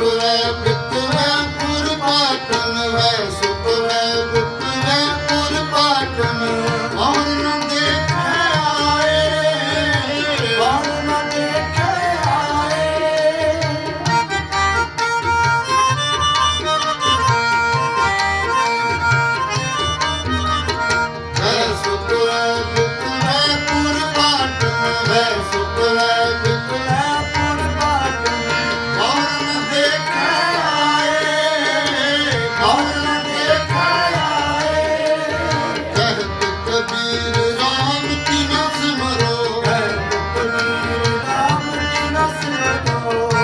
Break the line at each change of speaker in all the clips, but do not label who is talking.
है बित है पुर पाटन है सुख है बित है पुर पाटन और न देखे आए और न देखे आए है सुख है बित है पुर पाटन है सुख है बित है पुर पाटन और न देखे आए और न देखे आए कहत कबीर राम की न सिमरो कहत कबीर राम की न सिमरो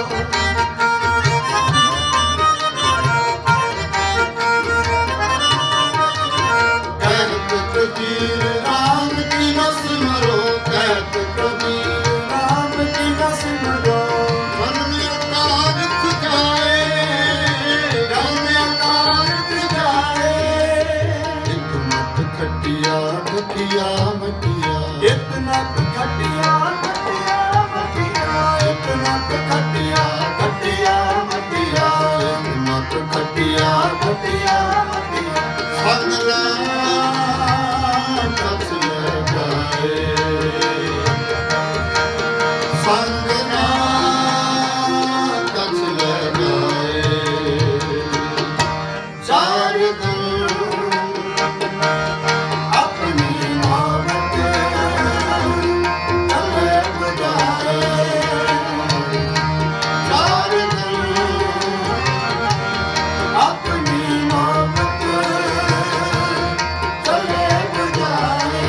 कहत कबीर राम की न सिमरो कहत कबीर राम की न सिमरो मन में अकारथ जाए मन में अकारथ जाए एक मत खटिया खटिया मटिया इतना खटिया खटिया मटिया इतना खटिया खटिया मटिया इतना खटिया खटिया मटिया संगला कछ लगाए संगना कछ लगाए चार दिन अपनी मोहब्बत चले बजाए चार दिन अपनी मोहब्बत चले बजाए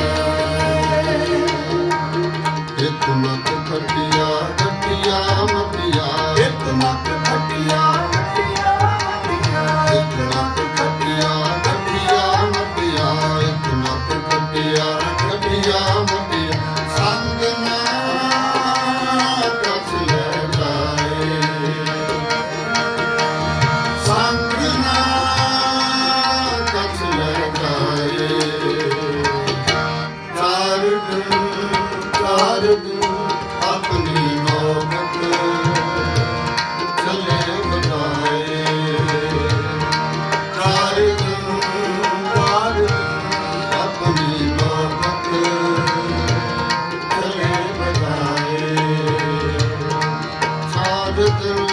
इतना खटिया खटिया मटिया इतना खटिया खटिया मटिया इतना खटिया खटिया मटिया इतना खटिया खटिया मटिया संग ना कछ लगाए संग ना कछ लगाए चार दिन अपनी नौबत चले बजाए चार दिन अपनी नौबत चले बजाए चार दिन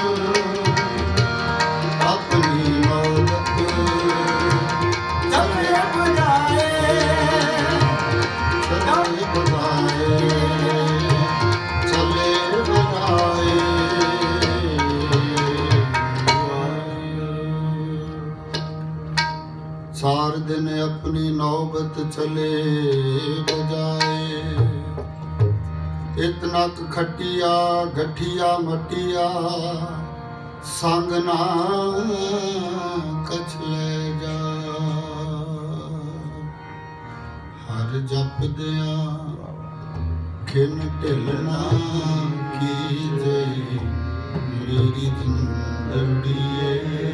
अपनी नौबत चले बजाए चले बजाए चले बजाए चार दिन अपनी नौबत चले बजाए इतना खटिया गठिया मटिया संग ना कछ ले जा हर जप दिया खिन ढिलना की जय मेरी जिंदड़िए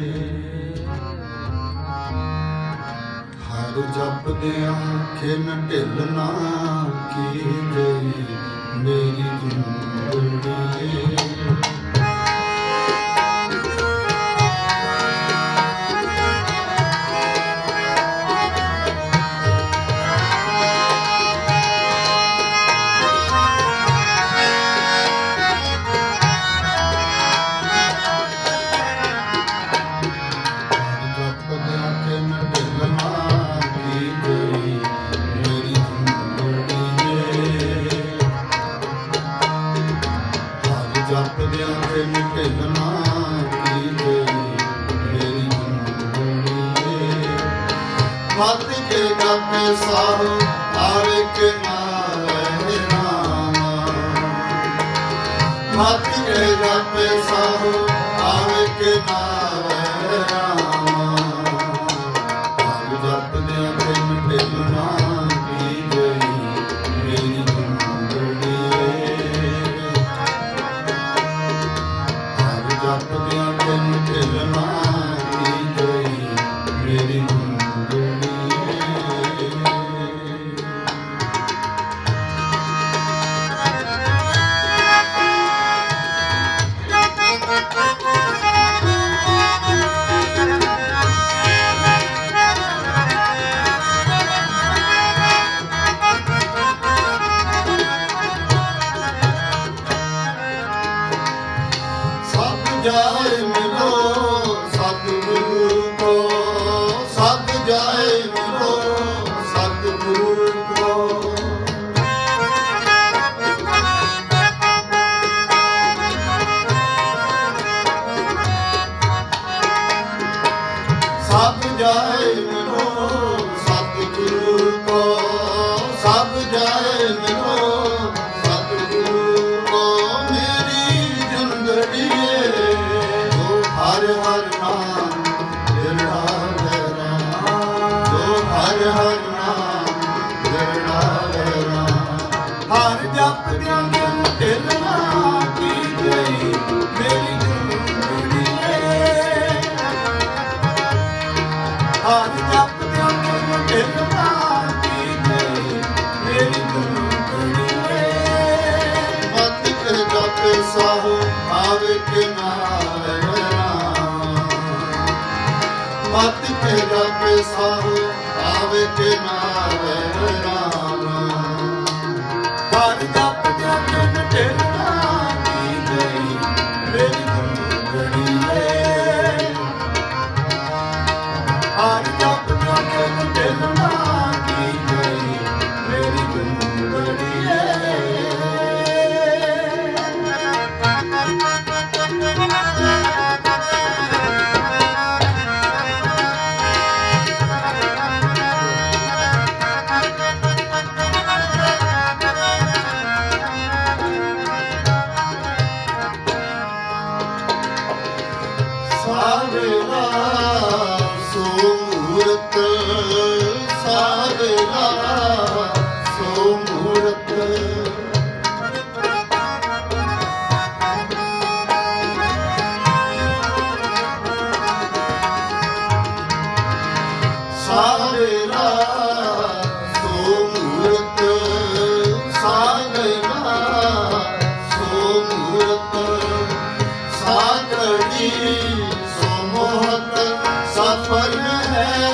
हर जप दिया खिन ढिलना की जय मेरी जिंदड़िए मत के गपे साहु आवे के नावे नामा मत के गपे साहु आवे के नावे नामा आग जप दे दिन ढिलना की गई मेरी जिंदड़ी आग जप दे दिन ढिलना की गई मेरी ਜਾਏ ਮਿਲੋ ਸਤਿਗੁਰੂ ਕੋ, ਸਭ ਜਾਏ ਮਿਲੋ ਸਤਿਗੁਰੂ ਕੋ। ਸਭ ਜਾਏ ਮਿਲੋ ਸਤਿਗੁਰੂ ਕੋ, ਸਭ ਜਾਏ ਮਿਲੋ ਸਤਿਗੁਰੂ ਕੋ। ਮੇਰੀ ਜਿੰਦੜੀਏ ਜੋ ਹਰ ਹਰ ਨਾਮ ਜਿਹੜਾ ਮੇਰਾ, ਜੋ ਹਰ ਹਰ ਨਾਮ ਜਿਹੜਾ ਮੇਰਾ। ਹਰ ਜਪਦਿਆਂ ਦਿਨ ਢਿਲਣਾ ਕੀ ਗਈ ਮੇਰੀ ਜਿੰਦੜੀਏ, ਹਰ ਜਪਦਿਆਂ ਦਿਨ ਢਿਲਣਾ ਕੀ ਗਈ ਮੇਰੀ ਜਿੰਦੜੀਏ। ਮਤ ਕੇ ਜਪੇ ਸਾਹੋ ਆਵੇ ਕਿ ਨਾ ਰਾਮ, ਮਤ ਕੇ ਜਪੇ ਸਾਹੋ ਆਵੇ ਕਿ ਨਾ ਰਾਮ। ਹਰ ਜਪਦਿਆਂ ਦਿਨ ਢਿਲਣਾ ਕੀ ਗਈ ਮੇਰੀ ਜਿੰਦੜੀਏ, ਹਰ ਜਪਦਿਆਂ ਦਿਨ ਢਿਲਣਾ ਕੀ ਗਈ ਮੇਰੀ ਜਿੰਦੜੀਏ। ਸਾਵੇਲਾ ਸੋ ਮੂਰਤ, ਸਾਵੇਲਾ ਸੋ ਮੂਰਤ। ਸਾਵੇਲਾ ਸੋ ਮੂਰਤ, ਸਾਵੇਲਾ ਸੋ ਮੂਰਤ। ਸਾਗੜੀ ਸੋ ਮੋਹਤ ਸਫਲ ਹੈ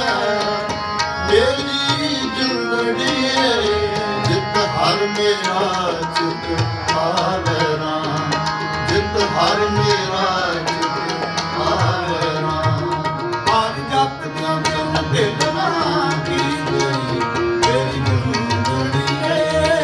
ਮੇਰੀ ਜਿੰਦੜੀਏ। ਜਿਤ ਹਰ ਮੇਰਾ ਚਿਤ ਆਵੇ ਰਾਮ, ਜਿਤ ਹਰ ਮੇਰਾ ਚਿਤ ਆਵੇ ਰਾਮ। ਹਰ ਜਪਦਿਆਂ ਦਿਨ ਢਿਲਣਾ ਕੀ ਗਈ ਮੇਰੀ ਜਿੰਦੜੀਏ,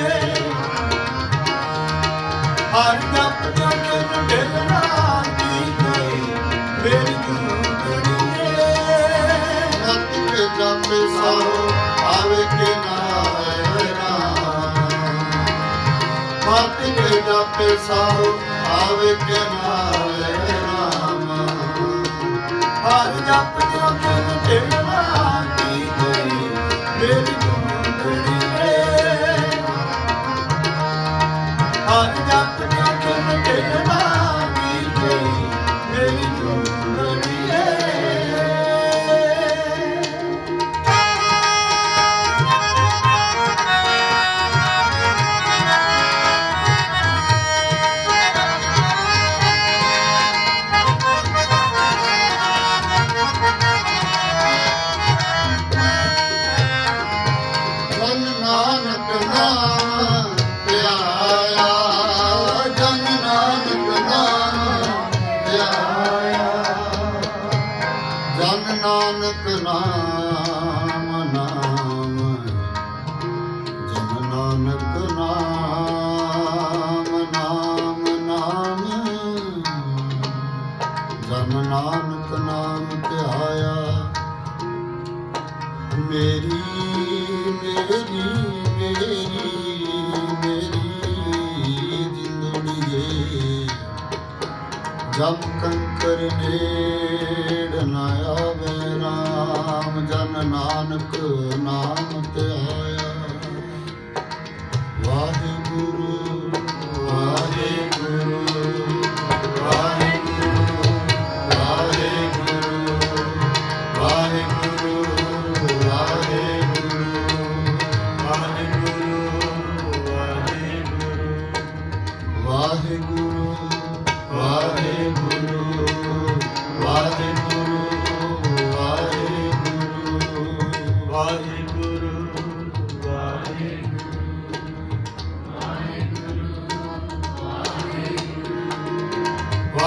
ਹਰ ਜਪਦਿਆਂ ਦਿਨ ਢਿਲਣਾ ਕੀ ਗਈ ਮੇਰੀ ਜਿੰਦੜੀਏ। ਮਤ ਕੇ ਜਪੇ ਸਾਹੋ ਆਵੇ ਕਿ ਨਾ ਰਾਮ, ਮਤ ਕੇ ਜਪੇ ਸਾਹੋ ਆਵੇ ਕਿ ਨਾ ਰਾਮ। ਹਰ ਜਪਦਿਆਂ ਦਿਨ ਢਿਲਣਾ ਕੀ ਗਈ ਮੇਰੀ ਜਿੰਦੜੀਏ, ਹਰ ਜਪਦਿਆਂ ਦਿਨ ਢਿਲਣਾ ਕੀ ਗਈ ਮੇਰੀ ਜਿੰਦੜੀਏ। ਜਨ ਨਾਨਕ ਨਾਮ ਧਿਆਇਆ, ਜਨ ਨਾਨਕ ਨਾਮ ਧਿਆਇਆ। ਜਨ ਨਾਨਕ ਨਾਮ ਨਾਮ, ਜਨ ਨਾਨਕ ਨਾਮ ਨਾਮ ਨਾਮ। ਜਨ ਨਾਨਕ ਨਾਮ ਧਿਆਇਆ। ਮੇਰੀ ਮੇਰੀ ਮੇਰੀ ਮੇਰੀ ਜਿੰਦੜੀਏ। ਜਬ ਕੰਕਰ ਨੇੜ ਨ ਆਵੇ ਰਾਮ, ਜਨ ਨਾਨਕ ਨਾਮ ਧਿਆਇਆ। ਵਾਹਿਗੁਰੂ ਵਾਹਿਗੁਰੂ ਵਾਹਿਗੁਰੂ ਵਾਹਿਗੁਰੂ ਵਾਹਿਗੁਰੂ ਵਾਹਿਗੁਰੂ ਵਾਹਿਗੁਰੂ ਵਾਹਿਗੁਰੂ ਵਾਹਿਗੁਰੂ ਵਾਹਿਗੁਰੂ ਵਾਹਿਗੁਰੂ ਵਾਹਿਗੁਰੂ ਵਾਹਿਗੁਰੂ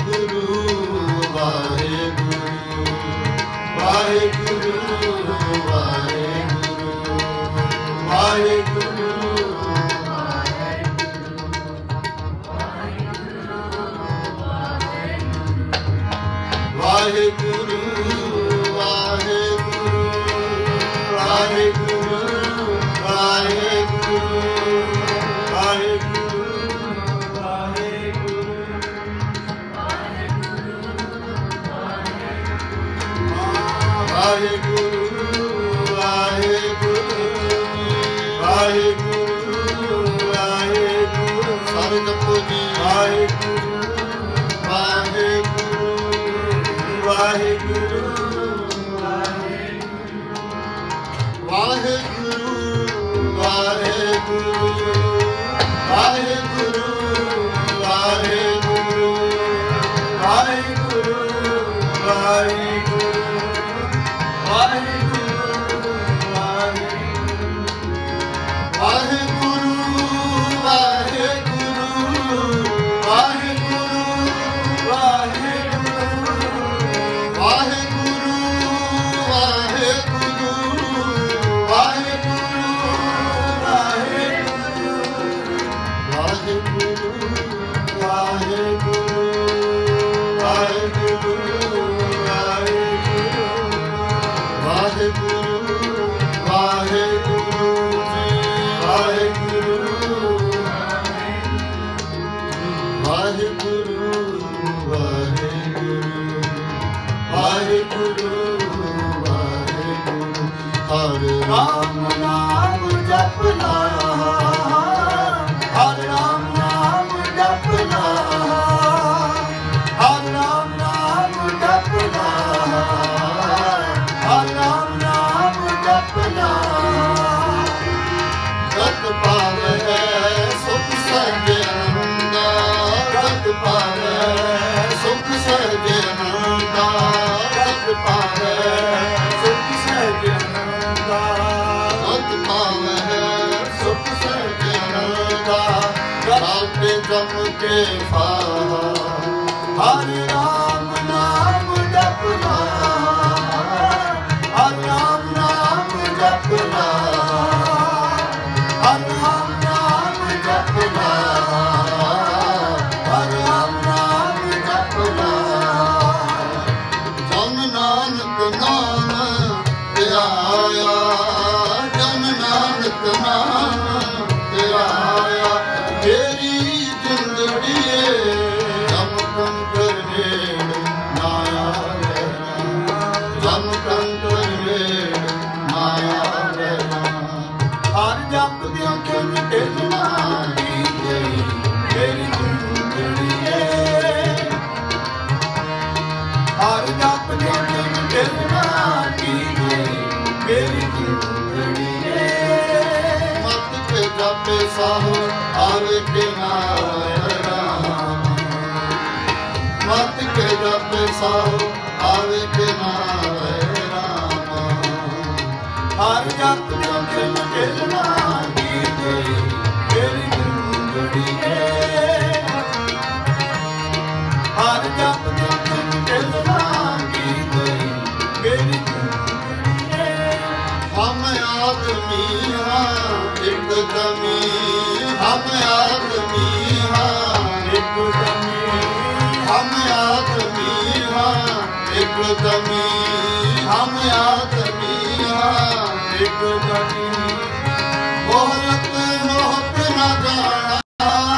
मोहलत मोहत न जाना